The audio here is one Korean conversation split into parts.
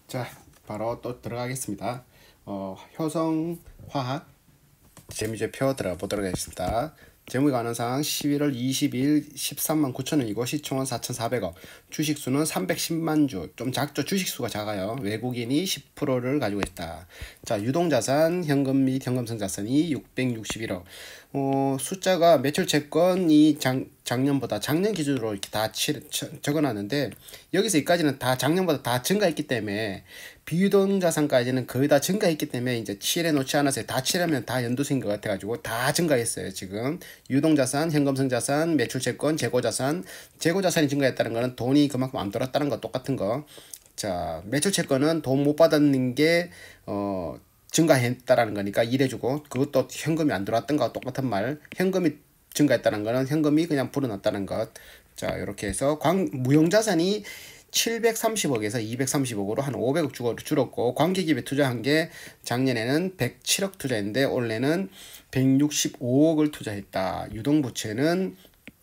자, 바로 또 들어가겠습니다. 효성화학 재무제표 들어가 보도록 하겠습니다. 재무관한상 11월 20일 13만 9천원이고 시총은 4,400억, 주식수는 310만 주, 좀 작죠. 주식수가 작아요. 외국인이 10%를 가지고 있다. 자, 유동자산, 현금 및 현금성 자산이 661억. 숫자가 매출채권이 작년보다 작년 기준으로 이렇게 다 적어놨는데, 여기서 여기까지는 다 작년보다 다 증가했기 때문에 비유동자산까지는 거의 다 증가했기 때문에 이제 칠해 놓지 않았어요. 다 칠하면 다 연두색인 것 같아가지고 다 증가했어요. 지금 유동자산, 현금성자산, 매출채권, 재고자산. 재고자산이 증가했다는 거는 돈이 그만큼 안 돌았다는 거 똑같은 거. 자, 매출채권은 돈 못 받았는 게 증가했다라는 거니까 일해주고, 그것도 현금이 안 들어왔던 거와 똑같은 말. 현금이 증가했다는 거는 현금이 그냥 불어났다는 것. 자, 이렇게 해서 무형자산이 730억에서 230억으로 한 500억 줄었고, 관계기업에 투자한 게 작년에는 107억 투자했는데 올해는 165억을 투자했다. 유동부채는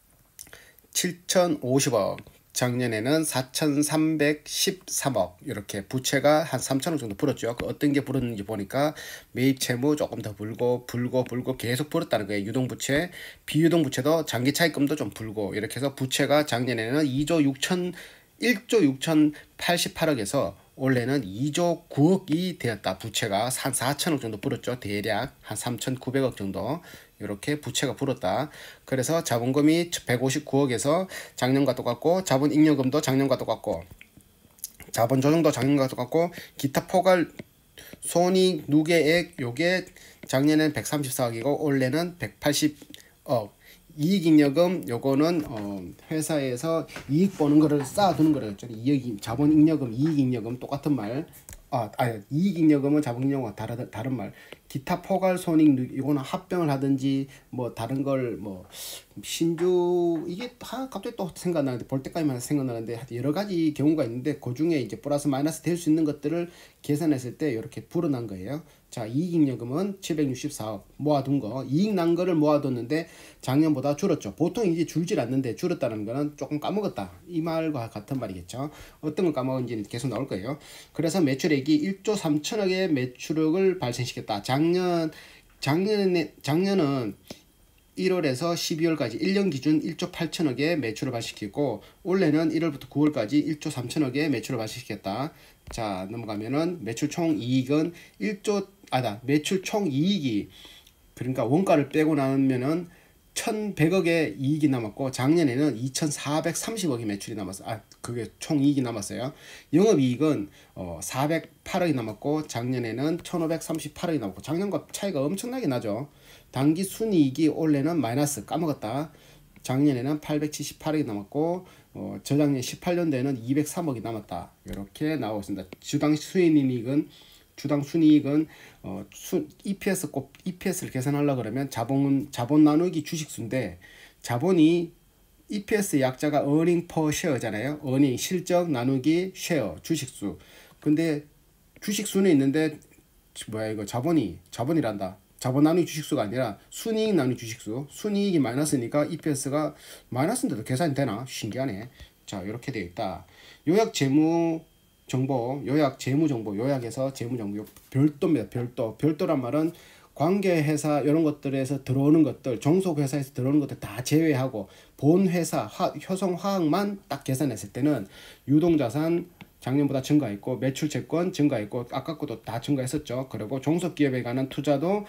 7,050억, 작년에는 4,313억. 이렇게 부채가 한 3천억 정도 불었죠. 어떤 게 불었는지 보니까 매입 채무 조금 더 불고 계속 불었다는 거예요. 유동부채, 비유동부채도 장기 차입금도 좀 불고, 이렇게 해서 부채가 작년에는 1조 6,088억에서 올해는 2조 9억이 되었다. 부채가 한 4천억 정도 불었죠. 대략 한 3,900억 정도 이렇게 부채가 불었다. 그래서 자본금이 159억에서 작년과 똑같고, 자본잉여금도 작년과 똑같고, 자본조정도 작년과 똑같고, 기타 포괄 손익 누계액 요게 작년에는 134억이고 올해는 180억. 이익잉여금 요거는 회사에서 이익 보는 거를 쌓아두는 거를 자본잉여금, 이익잉여금 똑같은 말. 이익잉여금은 자본잉여금과 다른 말. 기타 포괄 손익 이거는 합병을 하든지 뭐 다른 걸 뭐 신주 이게 갑자기 또 생각나는데, 볼 때까지만 생각나는데 여러 가지 경우가 있는데, 그 중에 이제 플러스 마이너스 될 수 있는 것들을 계산했을 때 이렇게 불어난 거예요. 자, 이익잉여금은 764억 모아둔 거, 이익 난 거를 모아뒀는데 작년보다 줄었죠. 보통 이제 줄질 않는데 줄었다는 거는 조금 까먹었다, 이 말과 같은 말이겠죠. 어떤 걸 까먹은지는 계속 나올 거예요. 그래서 매출액이 1조 3천억의 매출액을 발생시켰다. 작년은 1월에서 12월까지 1년 기준 1조 8천억의 매출을 발생시키고, 올해는 1월부터 9월까지 1조 3천억의 매출을 발생시켰다. 자, 넘어가면은 매출 총 이익은 매출 총 이익이, 그러니까 원가를 빼고 나면은 1,100억의 이익이 남았고, 작년에는 2,430억의 매출이 남았어요. 그게 총 이익이 남았어요. 영업이익은 408억이 남았고, 작년에는 1,538억이 남았고, 작년과 차이가 엄청나게 나죠. 단기 순이익이 올해는 마이너스, 까먹었다. 작년에는 878억이 남았고, 저작년 18년도에는 203억이 남았다. 이렇게 나오고 있습니다. 주당 순이익은 EPS를 계산하려고 그러면 자본 나누기 주식수인데, 자본이 EPS 약자가 earning per share잖아요. earning 실적 나누기 share 주식수. 근데 주식수는 있는데 이거 자본이란다. 자본 나누기 주식수가 아니라 순이익 나누기 주식수. 순이익이 마이너스니까 EPS가 마이너스인데도 계산이 되나? 신기하네. 자, 이렇게 되어 있다. 요약 재무 정보, 요약에서 재무 정보, 별도입니다. 별도란 말은 관계회사 이런 것들에서 들어오는 것들, 종속회사에서 들어오는 것들 다 제외하고 본 회사 효성화학만 딱 계산했을 때는 유동자산 작년보다 증가했고, 매출채권 증가했고, 아까 것도 다 증가했었죠. 그리고 종속기업에 관한 투자도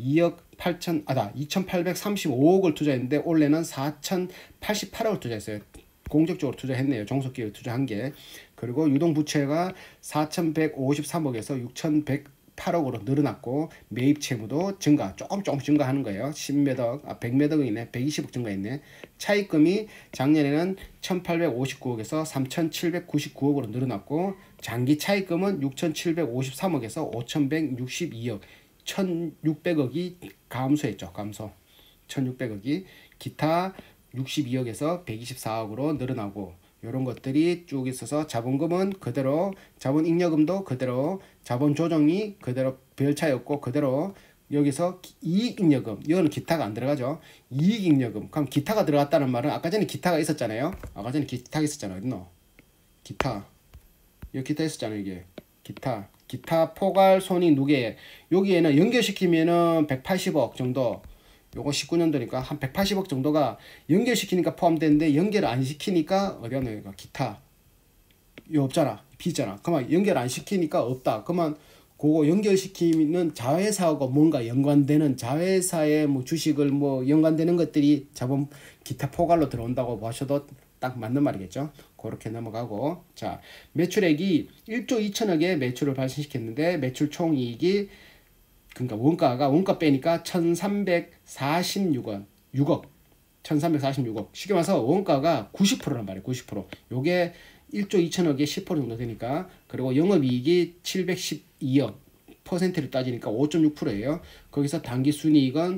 2,835억을 투자했는데 올해는 4,088억을 투자했어요. 공적적으로 투자했네요. 종속기업에 투자한 게. 그리고 유동부채가 4,153억에서 6,108억으로 늘어났고, 매입 채무도 조금 증가하는 거예요. 100몇 억이네. 120억 증가했네. 차입금이 작년에는 1,859억에서 3,799억으로 늘어났고, 장기 차입금은 6,753억에서 5,162억, 1,600억이 감소했죠. 1,600억이. 기타 62억에서 124억으로 늘어나고, 이런 것들이 쭉 있어서 자본금은 그대로, 자본잉여금도 그대로, 자본조정이 그대로 별 차이 없고 그대로. 여기서 이익잉여금, 이거는 기타가 안 들어가죠. 이익잉여금, 그럼 기타가 들어갔다는 말은 아까 전에 기타가 있었잖아요. 어딨노? 기타, 여기 기타 있었잖아요. 이게 기타 포괄 손익 누계. 여기에는 연결시키면은 180억 정도. 요거 19년도니까 한 180억 정도가 연결시키니까 포함되는데 연결 안 시키니까 어디 갔노? 기타. 이거 없잖아. 비잖아. 그러면 연결 안 시키니까 없다. 그러면 그거 연결시키는 자회사하고 뭔가 연관되는 자회사의 뭐 주식을 뭐 연관되는 것들이 자본 기타 포괄로 들어온다고 보셔도 딱 맞는 말이겠죠. 그렇게 넘어가고, 자, 매출액이 1조 2천억의 매출을 발생시켰는데 매출 총이익이 그러니까 원가 빼니까 1346원 6억 1346억. 쉽게 말해서 원가가 90%란 말이에요. 90%. 요게 1조 2천억에 10% 정도 되니까. 그리고 영업이익이 712억. 퍼센트를 따지니까 5.6%예요. 거기서 당기순이익은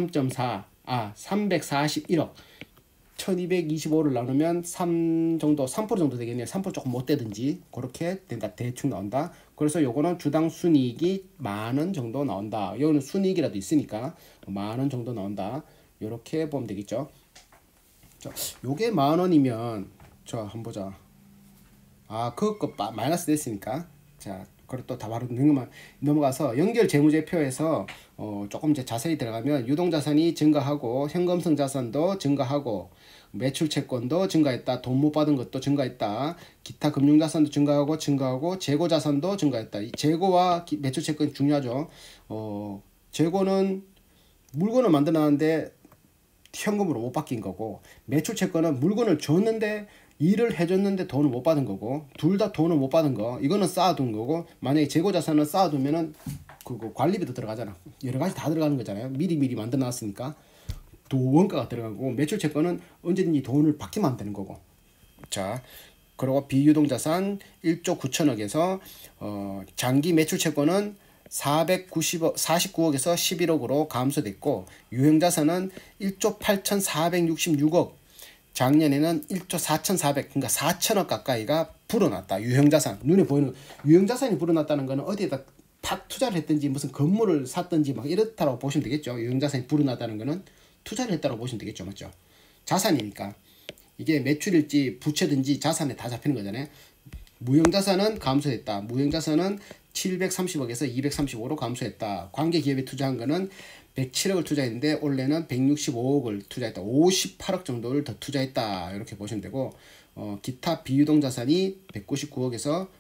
341억. 1225를 나누면 3% 정도 되겠네요. 3% 조금 못 되든지 그렇게 된다. 대충 나온다. 그래서 요거는 주당 순이익이 10,000원 정도 나온다. 요거는 순이익이라도 있으니까 10,000원 정도 나온다. 요렇게 보면 되겠죠. 자, 요게 10,000원이면 자, 한번 보자. 아, 그거 마이너스 됐으니까. 자, 그리고 또 다 바로 넘어가서 연결 재무제표에서 조금 이제 자세히 들어가면 유동자산이 증가하고 현금성 자산도 증가하고 매출 채권도 증가했다. 돈 못 받은 것도 증가했다. 기타 금융자산도 증가하고 재고자산도 증가했다. 이 재고와 매출 채권이 중요하죠. 재고는 물건을 만들어놨는데 현금으로 못 바뀐 거고, 매출 채권은 물건을 줬는데 일을 해줬는데 돈을 못 받은 거고, 둘 다 돈을 못 받은 거, 이거는 쌓아둔 거고, 만약에 재고자산을 쌓아두면은 그거 관리비도 들어가잖아. 여러 가지 다 들어가는 거잖아요. 미리 만들어 놨으니까 또 원가가 들어가고, 매출 채권은 언제든지 돈을 받기만 하면 되는 거고. 자, 그리고 비유동자산 1조 9천억에서 장기 매출 채권은 49억에서 11억으로 감소됐고, 유형자산은 1조 8,466억, 작년에는 1조 4,400, 그러니까 4천억 가까이가 불어났다. 유형자산, 눈에 보이는 유형자산이 불어났다는 거는 어디에다 투자를 했든지 무슨 건물을 샀든지 막 이렇다고 보시면 되겠죠. 유형자산이 불어났다는 거는 투자를 했다고 보시면 되겠죠. 맞죠? 자산이니까. 이게 매출일지 부채든지 자산에 다 잡히는 거잖아요. 무형자산은 감소했다. 무형자산은 730억에서 235로 감소했다. 관계기업에 투자한 거는 107억을 투자했는데 올해는 165억을 투자했다. 58억 정도를 더 투자했다. 이렇게 보시면 되고, 기타 비유동자산이 19억에서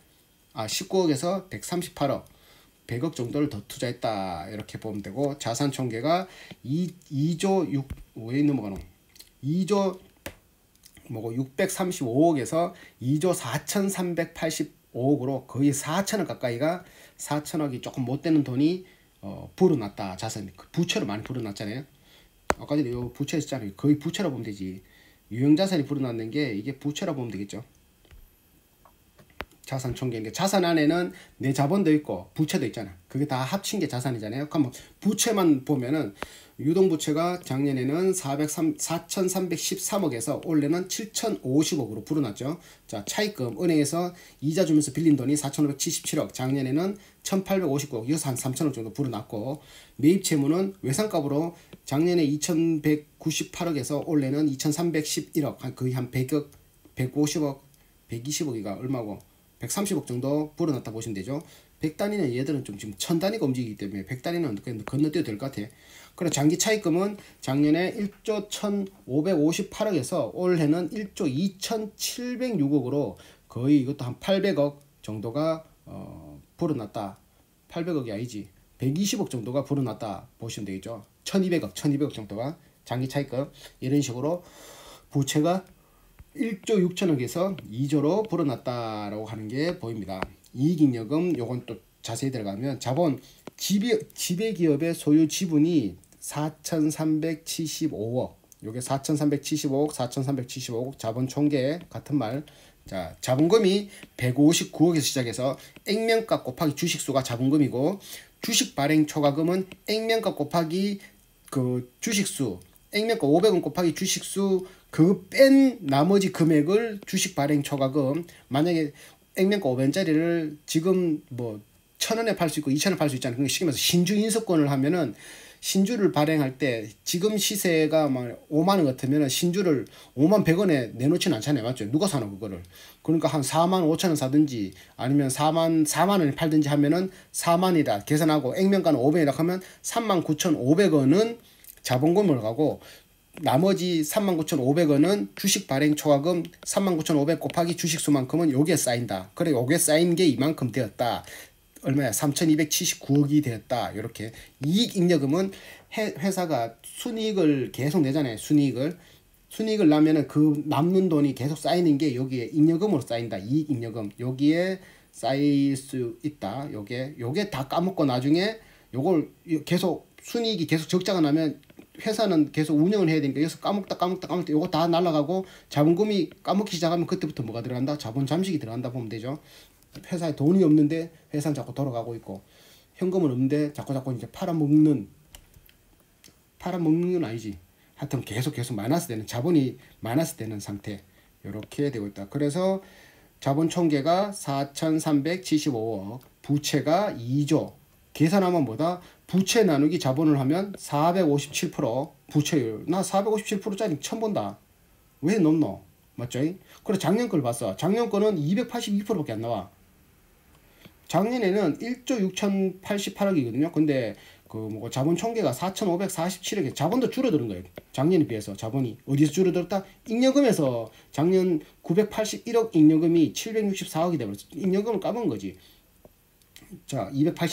138억, 100억 정도를 더 투자했다. 이렇게 보면 되고, 자산 총계가 2조 6, 왜 넘어가노? 2조 635억에서 2조 4,385억으로 거의 4천억 가까이가, 4천억이 조금 못 되는 돈이 불어났다. 자산이 부채로 많이 불어났잖아요. 아까 전에 요 부채 있잖아요. 거의 부채로 보면 되지. 유형자산이 불어났는 게 이게 부채로 보면 되겠죠. 자산 총계인데, 자산 안에는 내 자본도 있고 부채도 있잖아. 그게 다 합친 게 자산이잖아요. 그럼 부채만 보면은 유동부채가 작년에는 4,313억에서 올해는 7,050억으로 불어났죠. 자, 차입금, 은행에서 이자 주면서 빌린 돈이 4,577억, 작년에는 1,859억, 여기서 한 3,000억 정도 불어났고, 매입 채무는 외상값으로 작년에 2,198억에서 올해는 2,311억, 거의 한 100억, 150억, 120억이가 얼마고 130억 정도 불어났다 보시면 되죠. 100단위는 얘들은 좀 지금 1000단위가 움직이기 때문에 100단위는 건너뛰어도 될 것 같아. 그리고 장기 차입금은 작년에 1조 1558억에서 올해는 1조 2706억으로 거의 이것도 한 800억 정도가 불어났다. 800억이 아니지. 120억 정도가 불어났다 보시면 되겠죠. 1200억 정도가 장기 차입금. 이런 식으로 부채가 1조 6천억에서 2조로 불어났다라고 하는 게 보입니다. 이익잉여금, 요건 또 자세히 들어가면 자본, 지배기업의 소유 지분이 4,375억, 요게 4,375억 자본 총계 같은 말. 자, 자본금이 159억에서 시작해서 액면가 곱하기 주식수가 자본금이고, 주식 발행 초과금은 액면가 곱하기 그 주식수, 액면가 500원 곱하기 주식수 그 뺀 나머지 금액을 주식 발행 초과금. 만약에 액면가 500원짜리를 지금 뭐 1,000원에 팔 수 있고 2,000원에 팔 수 있잖아요. 그러니까 쉽게 말해서 신주 인수권을 하면은 신주를 발행할 때 지금 시세가 막 5만 원 같으면 신주를 5만 100원에 내놓지는 않잖아요. 맞죠? 누가 사노 그거를. 그러니까 한 4만 5천 원 사든지 아니면 4만 원에 팔든지 하면은 4만이다 계산하고 액면가는 500이라 하면 39,500원은 자본금을 가고 나머지 39,500원은 주식 발행 초과금 39,500 곱하기 주식 수만큼은 요게 쌓인다. 그래 요게 쌓인 게 이만큼 되었다. 얼마야? 3,279억이 되었다. 이렇게 이익 잉여금은 회사가 순이익을 계속 내잖아요. 순이익을 나면은 그 남는 돈이 계속 쌓이는 게 여기에 잉여금으로 쌓인다. 이익 잉여금 여기에 쌓일 수 있다. 요게 다 까먹고 나중에 요걸 계속 순이익이 계속 적자가 나면 회사는 계속 운영을 해야 되니까 여기서 까먹다 요거 다 날아가고 자본금이 까먹기 시작하면 그때부터 뭐가 들어간다? 자본 잠식이 들어간다 보면 되죠. 회사에 돈이 없는데 회사는 자꾸 돌아가고 있고 현금은 없는데 자꾸 이제 팔아먹는 건 아니지. 하여튼 계속 마이너스 되는 자본이 마이너스 되는 상태 이렇게 되고 있다. 그래서 자본 총계가 4,375억, 부채가 2조. 계산하면 뭐다? 부채 나누기 자본을 하면 457% 부채율. 나 457%짜리 처음 본다. 왜 넘노? 맞죠? 그래 작년 걸 봤어. 작년 거는 282%밖에 안 나와. 작년에는 1조 6,088억이거든요. 근데 그 자본 총계가 4,547억에 자본도 줄어드는 거예요. 작년에 비해서 자본이 어디서 줄어들었다? 잉여금에서 작년 981억 잉여금이 764억이 되버렸어. 잉여금을 까먹은 거지. 자,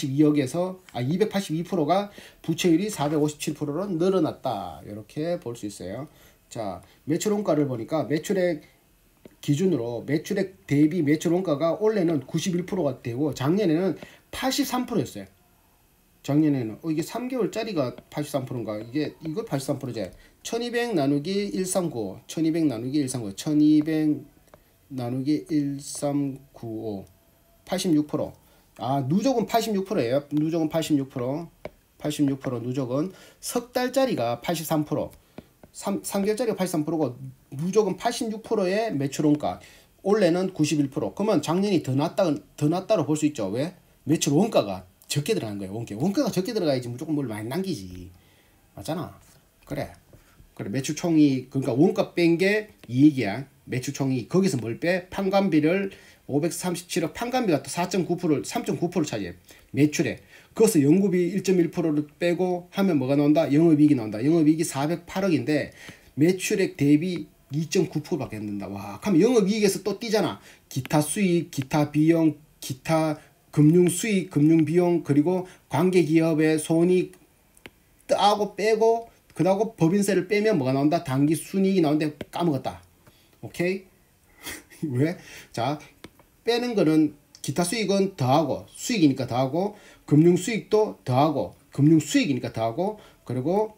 282%가 부채율이 457%로 늘어났다. 이렇게 볼 수 있어요. 자, 매출 원가를 보니까 매출액 기준으로 매출액 대비 매출 원가가 올해는 91%가 되고 작년에는 83%였어요. 작년에는 이게 3개월짜리가 83%인가? 이거 83%지. 1200 나누기 1395. 1200 나누기 1395. 1200 나누기 1395. 86%. 아, 누적은 86%예요. 누적은 86%. 86% 누적은 석 달짜리가 83%. 3개월짜리가 83%고 누적은 86%의 매출원가. 올해는 91%. 그러면 작년이 더 낫다로 볼 수 있죠. 왜? 매출 원가가 적게 들어간 거예요. 원가가 적게 들어가야지 무조건 뭘 많이 남기지. 맞잖아. 그래 매출 총이 그러니까 원가 뺀 게 이익이야. 매출 총이 거기서 뭘 빼? 판관비를 537억 판관비가 또 3.9%를 차지해. 매출에. 그것을 연구비 1.1%를 빼고 하면 뭐가 나온다? 영업이익이 나온다. 영업이익이 408억인데 매출액 대비 2.9%밖에 안 된다. 와, 그럼 영업이익에서 또 띄잖아. 기타 수익, 기타 비용, 기타 금융 수익, 금융 비용, 그리고 관계기업의 손익 따고 빼고 그다고 법인세를 빼면 뭐가 나온다? 당기 순이익이 나오는데 까먹었다. 오케이? 왜? 자, 빼는 거는 기타 수익은 더하고 수익이니까 더하고 금융 수익도 더하고 금융 수익이니까 더하고 그리고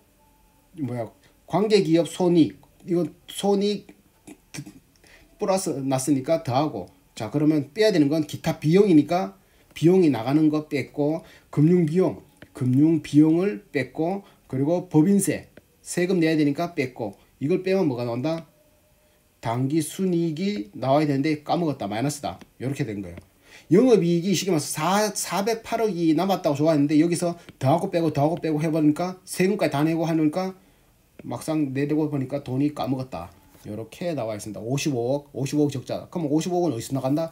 관계기업 손익 이건 손익 플러스 났으니까 더하고 자 그러면 빼야 되는 건 기타 비용이니까 비용이 나가는 거 뺐고 금융 비용을 뺐고 그리고 법인세 세금 내야 되니까 뺐고 이걸 빼면 뭐가 나온다? 당기 순이익이 나와야 되는데 까먹었다. 마이너스다. 이렇게 된 거예요. 영업이익이 쉽게 말해서 408억이 남았다고 좋아했는데 여기서 더하고 빼고 해보니까 세금까지 다 내고 하니까 막상 내려고 보니까 돈이 까먹었다. 이렇게 나와 있습니다. 55억 적자. 그럼 55억은 어디서 나간다?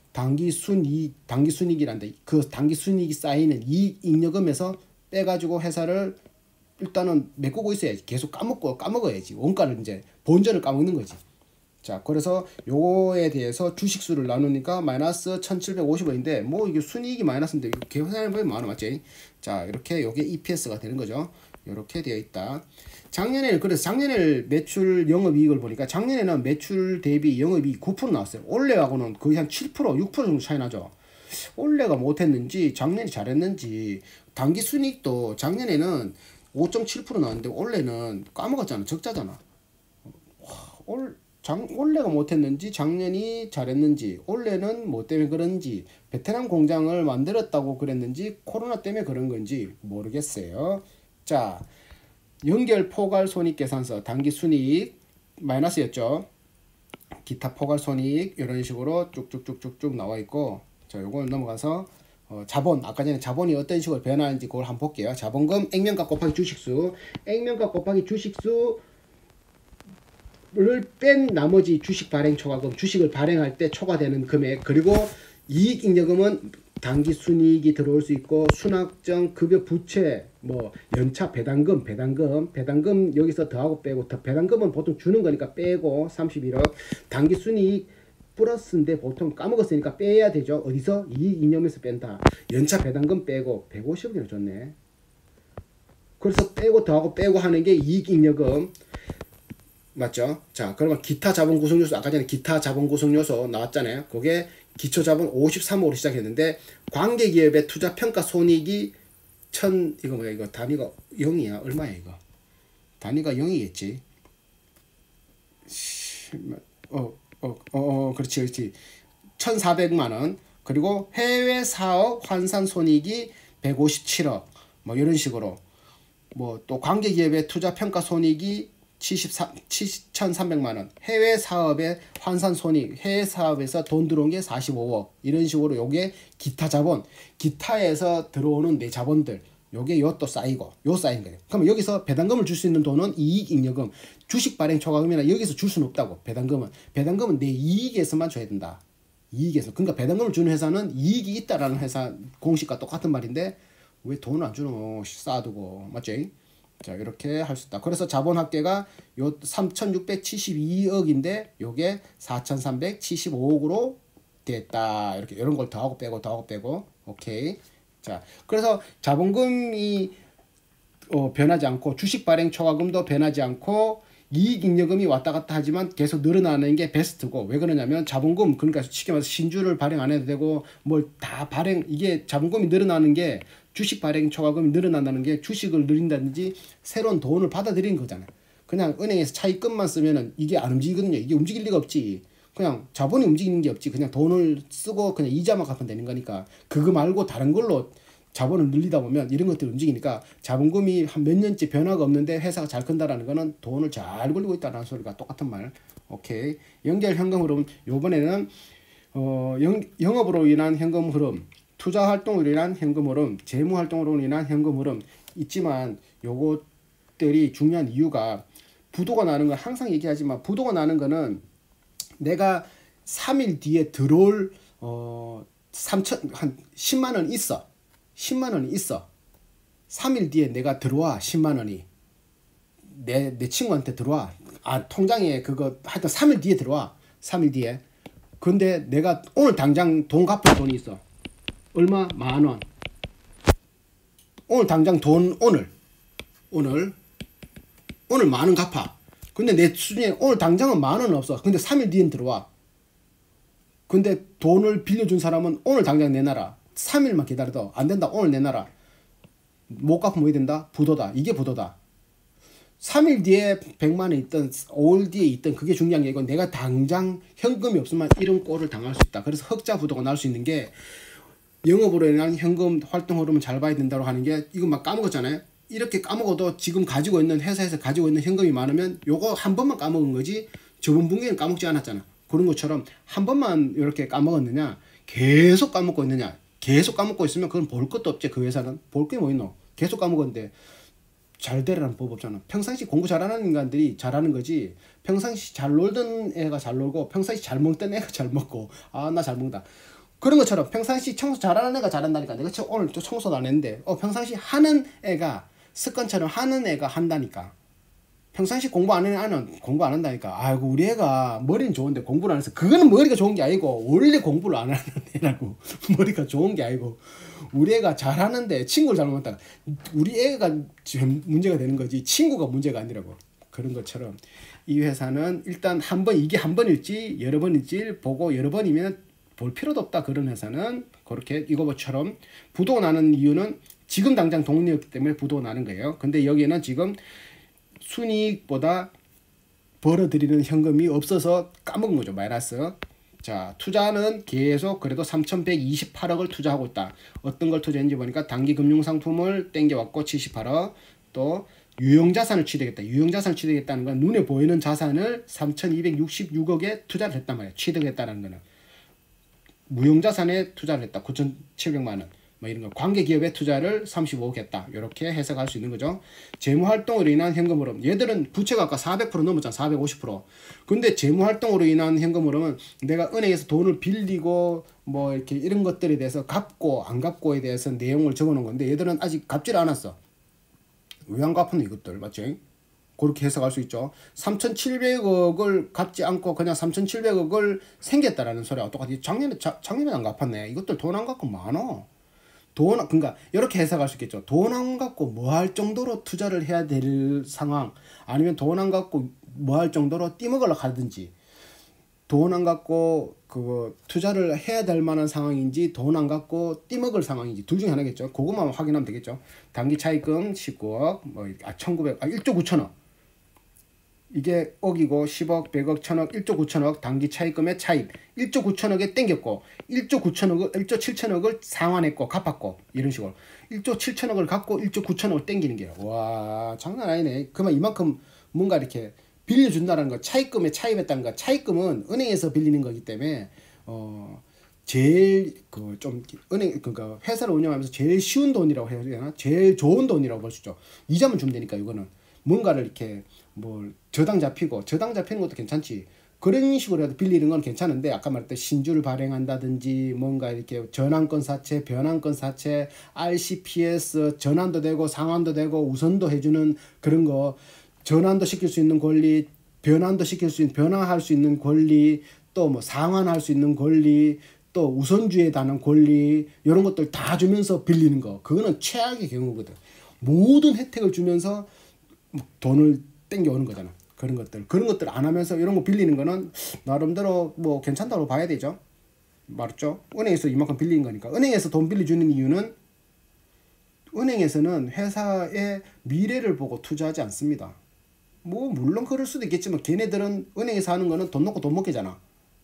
당기순이익이란데 그 당기순이익이 쌓이는 이익 잉여금에서 빼가지고 회사를 일단은 메꾸고 있어야지. 계속 까먹어야지. 원가를 이제 본전을 까먹는 거지. 자, 그래서 요거에 대해서 주식수를 나누니까 마이너스 1750원인데 뭐 이게 순이익이 마이너스인데 이거 계산해보면 많아 맞지? 자, 이렇게 요게 EPS가 되는 거죠. 이렇게 되어 있다. 그래서 작년에 매출 영업이익을 보니까 작년에는 매출 대비 영업이익 9% 나왔어요. 올해하고는 거의 한 7%, 6% 정도 차이 나죠. 올해가 못했는지 작년이 잘했는지 당기순이익도 작년에는 5.7% 나왔는데 올해는 까먹었잖아. 적자잖아. 올해가 못했는지 작년이 잘했는지 올해는 뭐 때문에 그런지 베트남 공장을 만들었다고 그랬는지 코로나 때문에 그런 건지 모르겠어요. 자, 연결 포괄 손익계산서 당기순이익 마이너스였죠. 기타 포괄 손익 이런 식으로 쭉쭉쭉쭉쭉 나와 있고 자, 요걸 넘어가서 자본, 아까 전에 자본이 어떤 식으로 변하는지 그걸 한번 볼게요. 자본금 액면가 곱하기 주식수, 액면가 곱하기 주식수를 뺀 나머지 주식 발행 초과금, 주식을 발행할 때 초과되는 금액, 그리고 이익잉여금은 단기 순이익이 들어올 수 있고, 순학정, 급여 부채, 뭐 연차 배당금 여기서 더하고 빼고, 배당금은 보통 주는 거니까 빼고 31억, 단기 순이익 플러스인데 보통 까먹었으니까 빼야 되죠. 어디서? 이익잉여금에서 뺀다. 연차 배당금 빼고 150억이나 줬네. 그래서 빼고 더하고 빼고 하는 게 이익잉여금 맞죠? 자, 그러면 기타 자본 구성 요소, 아까 전에 기타 자본 구성 요소 나왔잖아요. 그게 기초 자본 53억으로 시작했는데, 관계 기업의 투자 평가 손익이 이거 뭐야, 이거 단위가 0이야. 얼마야, 이거? 단위가 0이겠지. 그렇지. 1,400만원. 그리고 해외 사업 환산 손익이 157억. 뭐, 이런 식으로. 뭐, 또 관계 기업의 투자 평가 손익이 1,300만원, 해외 사업의 환산 손익, 해외 사업에서 돈 들어온 게 45억, 이런 식으로 요게 기타 자본, 기타에서 들어오는 내 자본들, 요게 요또 쌓이고, 요 쌓인 거예요. 그러면 여기서 배당금을 줄 수 있는 돈은 이익잉여금, 주식 발행 초과금이나 여기서 줄 수는 없다고. 배당금은 내 이익에서만 줘야 된다. 이익에서. 그러니까 배당금을 주는 회사는 이익이 있다라는 회사 공식과 똑같은 말인데, 왜 돈을 안 주노? 쌓아두고. 맞죠? 자, 이렇게 할 수 있다. 그래서 자본 합계가 요 3,672억인데 요게 4,375억으로 됐다. 이렇게 이런 걸 더하고 빼고 오케이. 자, 그래서 자본금이 변하지 않고, 주식 발행 초과금도 변하지 않고, 이익잉여금이 왔다 갔다 하지만 계속 늘어나는 게 베스트고, 왜 그러냐면 자본금, 그러니까 쉽게 말해서 신주를 발행 안 해도 되고 뭘 다 발행, 이게 자본금이 늘어나는 게, 주식 발행 초과금이 늘어난다는 게 주식을 늘린다든지 새로운 돈을 받아들이는 거잖아요. 그냥 은행에서 차입금만 쓰면은 이게 안 움직이거든요. 이게 움직일 리가 없지. 그냥 자본이 움직이는 게 없지. 그냥 돈을 쓰고 그냥 이자만 갚으면 되는 거니까. 그거 말고 다른 걸로 자본을 늘리다 보면 이런 것들이 움직이니까, 자본금이 한 몇 년째 변화가 없는데 회사가 잘 큰다라는 거는 돈을 잘 굴리고 있다는 소리가 똑같은 말. 오케이. 연결 현금 흐름, 요번에는 영업으로 인한 현금 흐름, 투자 활동으로 인한 현금 흐름, 재무 활동으로 인한 현금 흐름 있지만, 요것들이 중요한 이유가, 부도가 나는 건 항상 얘기하지만, 부도가 나는 거는 내가 3일 뒤에 들어올 한 10만 원 있어. 10만 원이 있어. 3일 뒤에 내가 들어와. 10만 원이 내 친구한테 들어와. 통장에 그거 하여튼 3일 뒤에 들어와. 3일 뒤에. 근데 내가 오늘 당장 돈 갚을 돈이 있어. 얼마? 10,000원. 오늘 당장 돈, 오늘 10,000원 갚아. 근데 내 수준에 오늘 당장은 10,000원 없어. 근데 3일 뒤엔 들어와. 근데 돈을 빌려준 사람은 오늘 당장 내놔라. 3일만 기다려도 안 된다. 오늘 내놔라. 못 갚으면 뭐 된다? 부도다. 이게 부도다. 3일 뒤에 100만 원 있든 5일 뒤에 있든 그게 중요한 게 아니고, 내가 당장 현금이 없으면 이런 꼴을 당할 수 있다. 그래서 흑자 부도가 날 수 있는 게, 영업으로 인한 현금 활동 흐름을 잘 봐야 된다고 하는 게, 이거 막 까먹었잖아요. 이렇게 까먹어도 지금 가지고 있는, 회사에서 가지고 있는 현금이 많으면 요거 한 번만 까먹은 거지, 저번 분기에는 까먹지 않았잖아. 그런 것처럼 한 번만 이렇게 까먹었느냐, 계속 까먹고 있느냐. 계속 까먹고 있으면 그건 볼 것도 없지. 그 회사는 볼 게 뭐 있노. 계속 까먹었는데 잘 되라는 법 없잖아. 평상시 공부 잘하는 인간들이 잘하는 거지, 평상시 잘 놀던 애가 잘 놀고 평상시 잘 먹던 애가 잘 먹고, 나 잘 먹다, 그런 것처럼 평상시 청소 잘하는 애가 잘한다니까. 내가 오늘 또 청소도 안 했는데 평상시 하는 애가, 습관처럼 하는 애가 한다니까. 평상시 공부 안 하는 애는 공부 안 한다니까. 아이고 우리 애가 머리는 좋은데 공부를 안 해서. 그거는 머리가 좋은 게 아니고, 원래 공부를 안 하는 애라고. 머리가 좋은 게 아니고, 우리 애가 잘하는데 친구를 잘못 만났다. 우리 애가 문제가 되는 거지, 친구가 문제가 아니라고. 그런 것처럼 이 회사는 일단 이게 한 번일지 여러 번일지 보고, 여러 번이면 볼 필요도 없다. 그런 회사는 그렇게 이거처럼 부도가 나는 이유는 지금 당장 돈이 없기 때문에 부도가 나는 거예요. 근데 여기는 지금 순이익보다 벌어들이는 현금이 없어서 까먹은 거죠. 마이너스. 자, 투자는 계속 그래도 3,128억을 투자하고 있다. 어떤 걸 투자했는지 보니까, 단기 금융상품을 땡겨왔고 78억, 또 유형자산을 취득했다. 유형자산을 취득했다는 건 눈에 보이는 자산을 3,266억에 투자를 했단 말이에요. 취득했다는 거는. 무형자산에 투자를 했다. 9,700만 원. 뭐 이런 거. 관계기업에 투자를 35억 했다. 이렇게 해석할 수 있는 거죠. 재무활동으로 인한 현금 흐름. 얘들은 부채가 아까 400% 넘었잖아. 450%. 근데 재무활동으로 인한 현금 흐름은 내가 은행에서 돈을 빌리고 뭐 이렇게 이런 것들에 대해서 갚고 안 갚고에 대해서 내용을 적어 놓은 건데 얘들은 아직 갚지를 않았어. 왜 안 갚는 이것들 맞지? 그렇게 해석할 수 있죠. 3,700억을 갚지 않고 그냥 3,700억을 생겼다라는 소리와 똑같이 작년에 안 갚았네. 이것들 돈 안 갚고 많어. 그러니까 이렇게 해석할 수 있겠죠. 돈 안 갖고 뭐 할 정도로 투자를 해야 될 상황, 아니면 돈 안 갖고 뭐 할 정도로 띠먹으러 가든지, 돈 안 갖고 그 투자를 해야 될 만한 상황인지 돈 안 갖고 띠먹을 상황인지 둘 중에 하나겠죠. 그것만 확인하면 되겠죠. 단기 차입금 19억, 1조 9천억. 이게 억이고 10억, 100억, 1000억, 1조 9천억 단기 차입금의 차입 1조 9천억에 땡겼고 1조 7천억을 상환했고 갚았고 이런 식으로 1조 7천억을 갖고 1조 9천억을 땡기는 게요. 와 장난 아니네. 그러면 이만큼 뭔가 이렇게 빌려준다는 거, 차입금에 차입했다는 거. 차입금은 은행에서 빌리는 거기 때문에 제일 그 좀 은행 그러니까 회사를 운영하면서 제일 쉬운 돈이라고 해야 되나? 제일 좋은 돈이라고 볼 수 있죠. 이자만 주면 되니까 이거는 뭔가를 이렇게 뭐 저당 잡히는 것도 괜찮지. 그런 식으로 해도 빌리는 건 괜찮은데 아까 말했던 신주를 발행한다든지 뭔가 이렇게 전환권 사채, 변환권 사채, RCPS 전환도 되고 상환도 되고 우선도 해주는 그런 거, 전환도 시킬 수 있는 권리, 변환도 시킬 수 있는 변화할 수 있는 권리, 또 뭐 상환할 수 있는 권리, 또 우선주에 다는 권리, 이런 것들 다 주면서 빌리는 거, 그거는 최악의 경우거든. 모든 혜택을 주면서 돈을 땡겨오는 거잖아. 그런 것들 안 하면서 이런 거 빌리는 거는 나름대로 뭐 괜찮다고 봐야 되죠. 맞죠? 은행에서 이만큼 빌린 거니까. 은행에서 돈 빌려주는 이유는 은행에서는 회사의 미래를 보고 투자하지 않습니다. 뭐 물론 그럴 수도 있겠지만 걔네들은 은행에서 하는 거는 돈 넣고 돈 먹게잖아.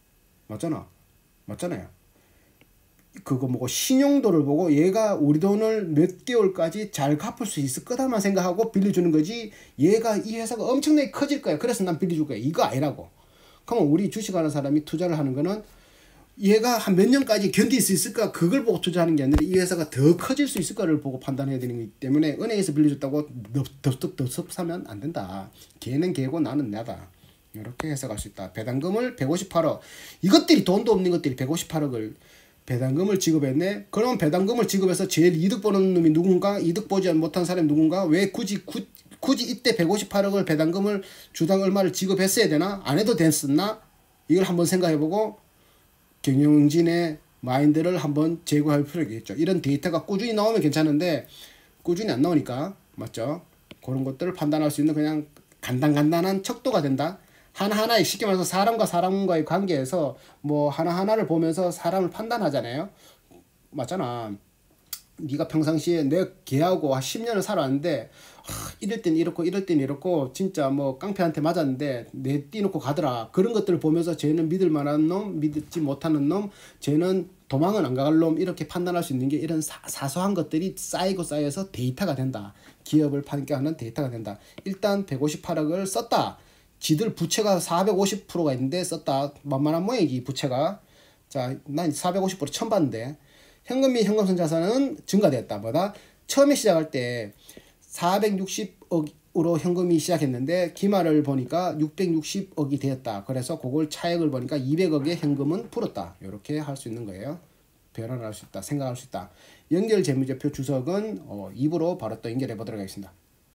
맞잖아요. 그거 뭐고 신용도를 보고 얘가 우리 돈을 몇 개월까지 잘 갚을 수 있을 거다만 생각하고 빌려주는 거지, 얘가 이 회사가 엄청나게 커질 거야 그래서 난 빌려줄 거야 이거 아니라고. 그러면 우리 주식하는 사람이 투자를 하는 거는 얘가 한 몇 년까지 견딜 수 있을까 그걸 보고 투자하는 게 아니라 이 회사가 더 커질 수 있을 거를 보고 판단해야 되는 거기 때문에 은행에서 빌려줬다고 덥석 사면 안 된다. 걔는 걔고 나는 나다. 이렇게 해석할 수 있다. 배당금을 158억, 이것들이 돈도 없는 것들이 158억을 배당금을 지급했네. 그럼 배당금을 지급해서 제일 이득 보는 놈이 누군가? 이득 보지 못한 사람이 누군가? 왜 굳이 이때 158억을 배당금을 주당 얼마를 지급했어야 되나? 안 해도 됐었나? 이걸 한번 생각해보고 경영진의 마인드를 한번 제고할 필요가 있겠죠. 이런 데이터가 꾸준히 나오면 괜찮은데 꾸준히 안 나오니까 맞죠? 그런 것들을 판단할 수 있는 그냥 간단한 척도가 된다. 하나하나에 쉽게 말해서 사람과 사람과의 관계에서 뭐 하나하나를 보면서 사람을 판단하잖아요. 맞잖아. 네가 평상시에 내 걔하고 10년을 살았는데 이럴 땐 이렇고 이럴 땐 이렇고 진짜 뭐 깡패한테 맞았는데 내 띠놓고 가더라. 그런 것들을 보면서 쟤는 믿을 만한 놈, 믿지 못하는 놈, 쟤는 도망은 안 갈 놈, 이렇게 판단할 수 있는 게 이런 사소한 것들이 쌓여서 데이터가 된다. 기업을 판결하는 데이터가 된다. 일단 158억을 썼다. 지들 부채가 450%가 있는데 썼다. 만만한 모양이지 부채가. 자, 난 450% 처음 봤는데 현금 및 현금성 자산은 증가되었다. 뭐다? 처음에 시작할 때 460억으로 현금이 시작했는데 기말을 보니까 660억이 되었다. 그래서 그걸 차액을 보니까 200억의 현금은 풀었다. 이렇게 할 수 있는 거예요. 변화를 할 수 있다. 생각할 수 있다. 연결 재무제표 주석은 2부로 바로 또 연결해 보도록 하겠습니다.